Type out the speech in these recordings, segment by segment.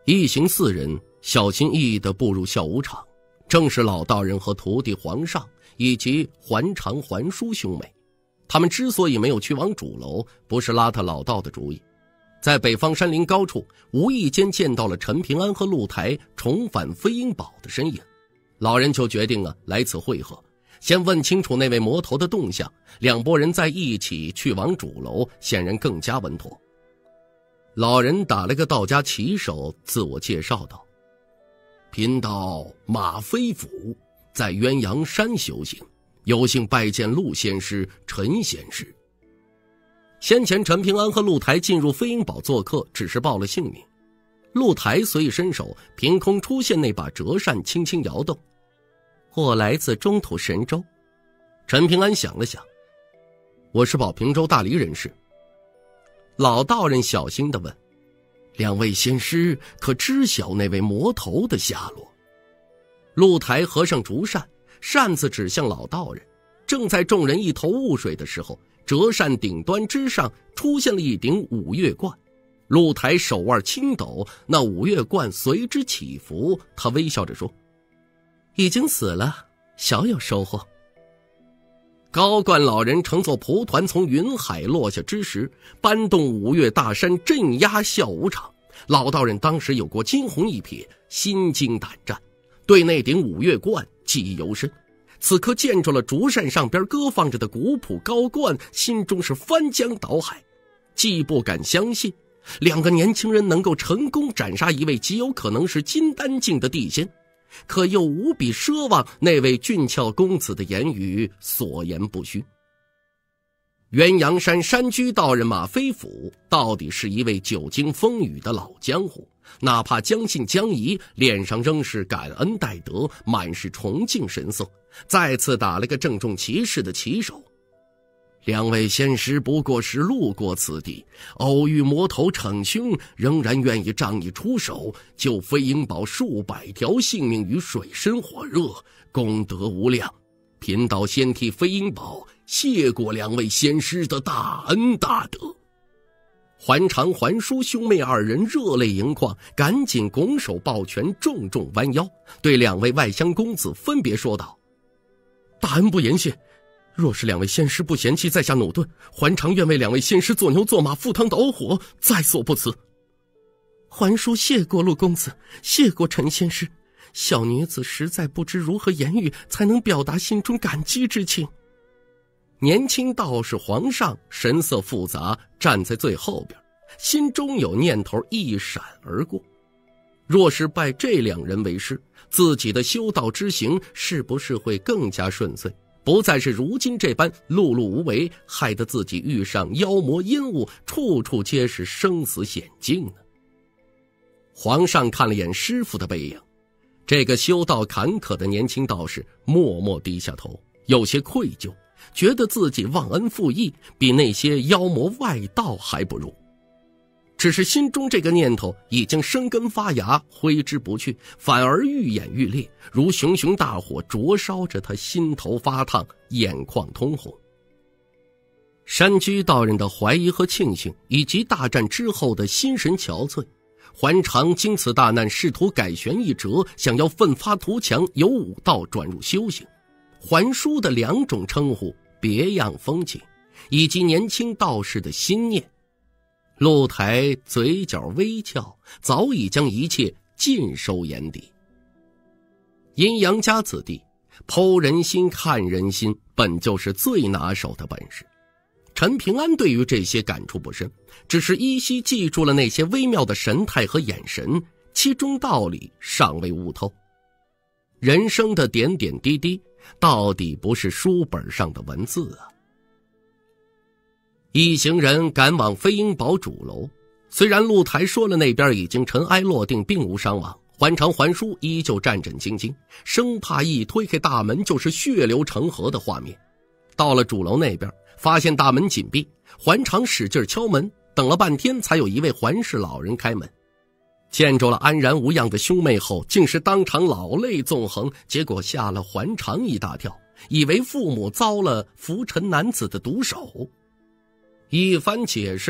一行4人小心翼翼地步入孝武场，正是老道人和徒弟黄尚以及还常还叔兄妹。他们之所以没有去往主楼，不是拉他老道的主意。在北方山林高处，无意间见到了陈平安和陆台重返飞鹰堡的身影，老人就决定来此会合，先问清楚那位魔头的动向，两拨人再一起去往主楼，显然更加稳妥。老人打了个道家旗手，自我介绍道：贫道马飞甫，在鸳鸯山修行，有幸拜见陆仙师、陈仙师。先前陈平安和陆台进入飞鹰堡做客，只是报了姓名。陆台随意伸手，凭空出现那把折扇，轻轻摇动。我来自中土神州。陈平安想了想，我是保平州大黎人士。老道人小心地问：两位仙师可知晓那位魔头的下落？陆台合上竹扇，扇子指向老道人。正在众人一头雾水的时候，折扇顶端之上出现了一顶五岳冠。陆台手腕轻抖，那五岳冠随之起伏。他微笑着说：已经死了，小有收获。高冠老人乘坐蒲团从云海落下之时，搬动五岳大山，镇压孝武场。老道人当时有过惊鸿一瞥，心惊胆战，对那顶五岳冠记忆犹深。此刻见着了竹扇上边搁放着的古朴高冠，心中是翻江倒海，既不敢相信两个年轻人能够成功斩杀一位极有可能是金丹境的地仙，可又无比奢望那位俊俏公子的言语所言不虚。鸳鸯山山居道人马飞甫到底是一位久经风雨的老江湖，哪怕将信将疑，脸上仍是感恩戴德，满是崇敬神色，再次打了个郑重其事的旗手。两位仙师不过是路过此地，偶遇魔头逞凶，仍然愿意仗义出手，救飞鹰堡数百条性命于水深火热，功德无量。贫道先替飞鹰堡谢过两位仙师的大恩大德。还常还叔兄妹二人热泪盈眶，赶紧拱手抱拳，重重弯腰，对两位外乡公子分别说道：大恩不言谢，若是两位仙师不嫌弃在下努顿，还常愿为两位仙师做牛做马，赴汤蹈火，在所不辞。还叔谢过陆公子，谢过陈仙师，小女子实在不知如何言语才能表达心中感激之情。年轻道士黄尚神色复杂，站在最后边，心中有念头一闪而过，若是拜这两人为师，自己的修道之行是不是会更加顺遂，不再是如今这般碌碌无为，害得自己遇上妖魔阴物，处处皆是生死险境呢？皇上看了眼师傅的背影，这个修道坎坷的年轻道士默默低下头，有些愧疚，觉得自己忘恩负义，比那些妖魔外道还不如。只是心中这个念头已经生根发芽，挥之不去，反而愈演愈烈，如熊熊大火灼烧着他，心头发烫，眼眶通红。山居道人的怀疑和庆幸，以及大战之后的心神憔悴，还常经此大难，试图改弦易辙，想要奋发图强，由武道转入修行。还叔的两种称呼，别样风情，以及年轻道士的心念。陆台嘴角微翘，早已将一切尽收眼底。阴阳家子弟剖人心看人心，本就是最拿手的本事。陈平安对于这些感触不深，只是依稀记住了那些微妙的神态和眼神，其中道理尚未悟透。人生的点点滴滴，到底不是书本上的文字啊。一行人赶往飞鹰堡主楼，虽然露台说了那边已经尘埃落定，并无伤亡，还常还叔依旧战战兢兢，生怕一推开大门就是血流成河的画面。到了主楼那边，发现大门紧闭，还常使劲敲门，等了半天才有一位还氏老人开门。见着了安然无恙的兄妹后，竟是当场老泪纵横，结果吓了还常一大跳，以为父母遭了浮尘男子的毒手。一番解释，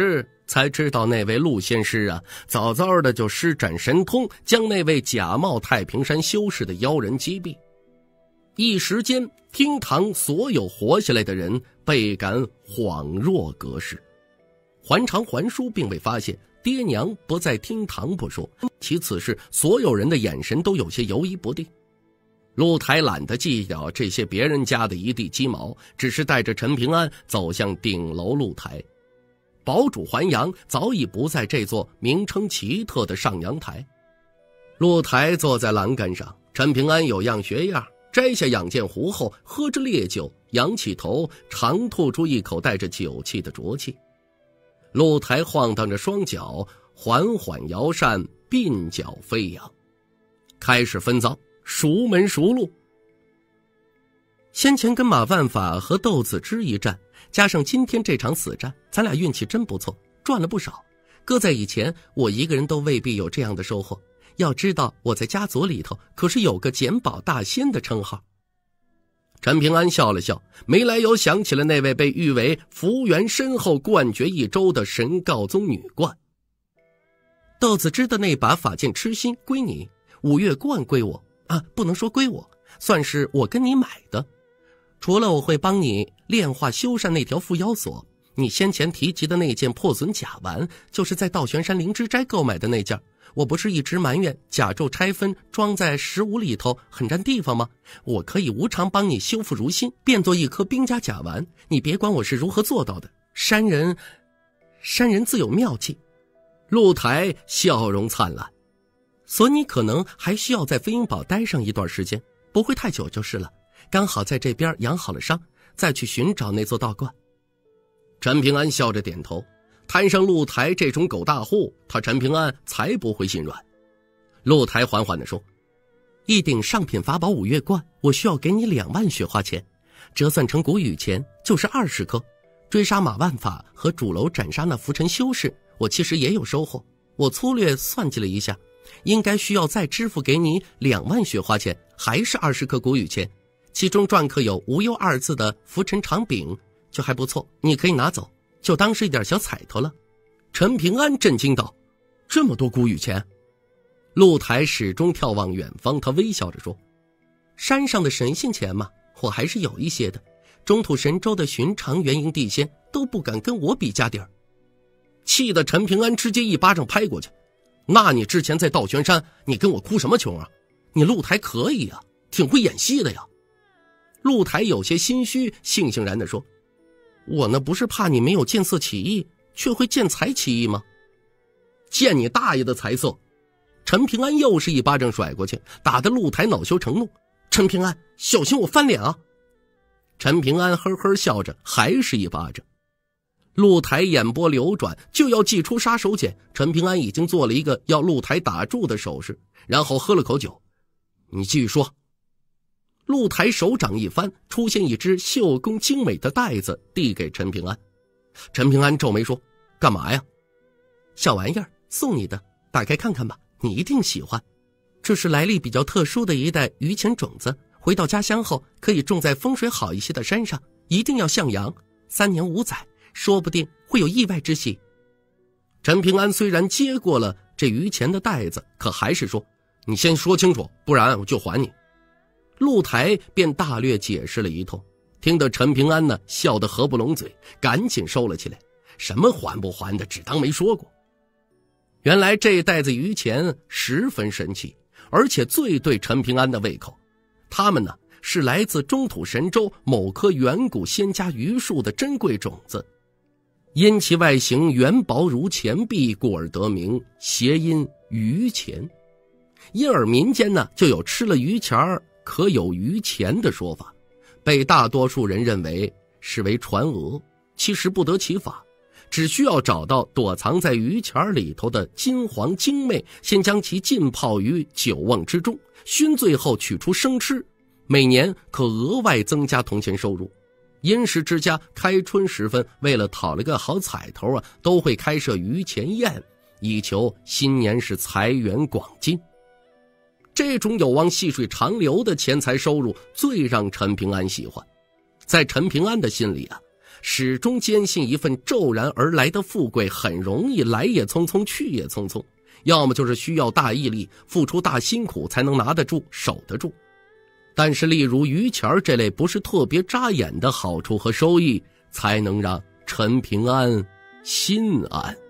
才知道那位陆仙师啊，早早的就施展神通，将那位假冒太平山修士的妖人击毙。一时间，厅堂所有活下来的人倍感恍若隔世。还常还书并未发现爹娘不在厅堂不说，其此事所有人的眼神都有些犹疑不定。陆台懒得计较这些别人家的一地鸡毛，只是带着陈平安走向顶楼露台。堡主还阳早已不在这座名称奇特的上阳台。露台坐在栏杆上，陈平安有样学样，摘下仰剑壶后，喝着烈酒，仰起头，长吐出一口带着酒气的浊气。露台晃荡着双脚，缓缓摇扇，鬓角飞扬，开始分赃，熟门熟路。先前跟马万法和窦子之一战，加上今天这场死战，咱俩运气真不错，赚了不少。搁在以前，我一个人都未必有这样的收获。要知道我在家族里头可是有个捡宝大仙的称号。陈平安笑了笑，没来由想起了那位被誉为福源深厚冠绝一州的神告宗女冠。窦子之的那把法剑痴心归你，五岳冠归我啊，不能说归我，算是我跟你买的。除了我会帮你炼化修缮那条缚妖锁，你先前提及的那件破损甲丸，就是在道玄山灵芝斋购买的那件。我不是一直埋怨甲胄拆分装在15里头很占地方吗？我可以无偿帮你修复如新，变作一颗冰加甲丸。你别管我是如何做到的，山人自有妙计。露台笑容灿烂，所以你可能还需要在飞鹰堡待上一段时间，不会太久就是了。刚好在这边养好了伤，再去寻找那座道观。陈平安笑着点头，摊上露台这种狗大户，他陈平安才不会心软。露台缓缓地说，一顶上品法宝五岳冠，我需要给你2万雪花钱，折算成古语钱就是20颗。追杀马万法和主楼斩杀那浮尘修士，我其实也有收获。我粗略算计了一下，应该需要再支付给你2万雪花钱，还是20颗古语钱，其中篆刻有无忧2字的浮尘长柄就还不错，你可以拿走，就当是一点小彩头了。陈平安震惊道，这么多古语钱？露台始终眺望远方，他微笑着说，山上的神仙钱嘛，我还是有一些的，中土神州的寻常元婴地仙都不敢跟我比价底儿。气得陈平安直接一巴掌拍过去，那你之前在道玄山，你跟我哭什么穷啊？你露台可以啊，挺会演戏的呀。露台有些心虚，悻悻然地说，我那不是怕你没有见色起意，却会见财起意吗？见你大爷的财色！陈平安又是一巴掌甩过去，打得露台恼羞成怒。陈平安，小心我翻脸啊！陈平安呵呵笑着，还是一巴掌。露台眼波流转，就要祭出杀手锏，陈平安已经做了一个要露台打住的手势，然后喝了口酒。你继续说。露台手掌一翻，出现一只绣工精美的袋子，递给陈平安。陈平安皱眉说，干嘛呀？小玩意儿，送你的，打开看看吧，你一定喜欢。这是来历比较特殊的一袋榆钱种子，回到家乡后可以种在风水好一些的山上，一定要向阳，3年5载，说不定会有意外之喜。陈平安虽然接过了这榆钱的袋子，可还是说，你先说清楚，不然我就还你。露台便大略解释了一通，听得陈平安呢笑得合不拢嘴，赶紧收了起来，什么还不还的，只当没说过。原来这袋子榆钱十分神奇，而且最对陈平安的胃口。它们呢是来自中土神州某棵远古仙家榆树的珍贵种子，因其外形圆薄如钱币，故而得名，谐音榆钱。因而民间呢就有吃了榆钱可有榆钱的说法，被大多数人认为是为传讹，其实不得其法，只需要找到躲藏在榆钱里头的金黄精魅，先将其浸泡于酒瓮之中，熏醉后取出生吃，每年可额外增加铜钱收入。殷实之家开春时分，为了讨了个好彩头啊，都会开设榆钱宴，以求新年是财源广进。这种有望细水长流的钱财收入最让陈平安喜欢。在陈平安的心里啊， 始终坚信一份骤然而来的富贵很容易来也匆匆去也匆匆，要么就是需要大毅力，付出大辛苦才能拿得住守得住。但是例如于钱这类不是特别扎眼的好处和收益，才能让陈平安心安。